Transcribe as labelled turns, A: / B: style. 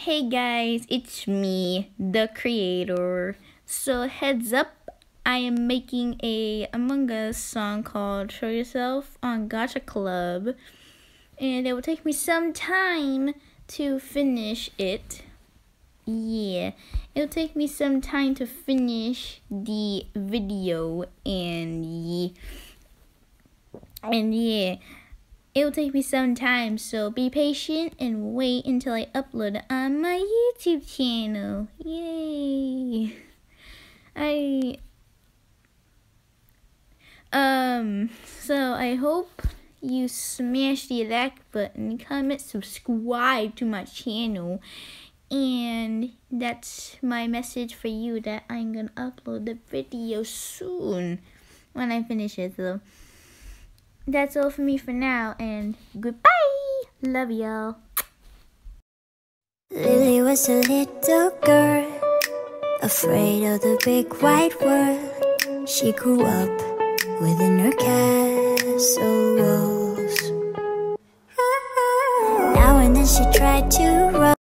A: Hey guys, it's me, the creator. So heads up, I am making a Among Us song called Show Yourself on Gacha Club. And it will take me some time to finish it. Yeah, it'll take me some time to finish the video and yeah. It will take me some time, so be patient and wait until I upload it on my YouTube channel. Yay! So I hope you smash the like button, comment, subscribe to my channel, and that's my message for you that I'm gonna upload the video soon when I finish it. So that's all for me for now, and goodbye. Love y'all.
B: Lily was a little girl, afraid of the big white world. She grew up within her castle walls. Now and then she tried to run.